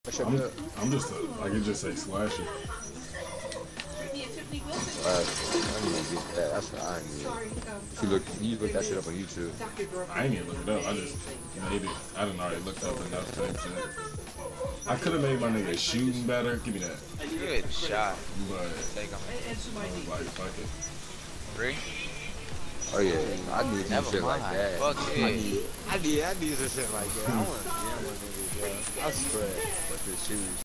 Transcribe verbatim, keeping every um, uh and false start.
I'm, I'm just a, like it just say slasher. Uh, I need to get that. That's what I need. You look, you look that shit up on YouTube. I ain't even look it up. I just made it. I didn't already looked up enough type shit. I could have made my nigga shooting better. Give me that. Good shot. But Take him. I was like, fuck it. Three? Oh yeah, I need some Never shit mind. like that. Fuck I it. need, I need, I need some shit like that. I want to, yeah, I want to, yeah. I swear, but the shoes.